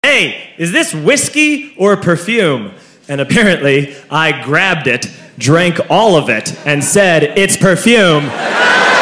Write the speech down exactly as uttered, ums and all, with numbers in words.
"Hey, is this whiskey or perfume?" And apparently, I grabbed it, drank all of it, and said, "It's perfume."